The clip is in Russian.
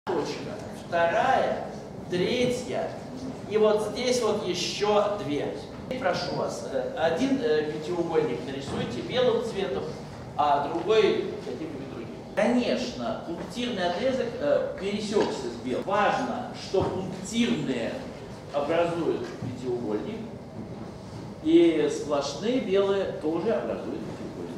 точка, вторая, третья, и вот здесь вот еще две. Прошу вас, один пятиугольник нарисуйте белым цветом, а другой каким-нибудь другим. Конечно, пунктирный отрезок пересекся с белым. Важно, что пунктирные образуют пятиугольник, и сплошные белые тоже образуют пятиугольник.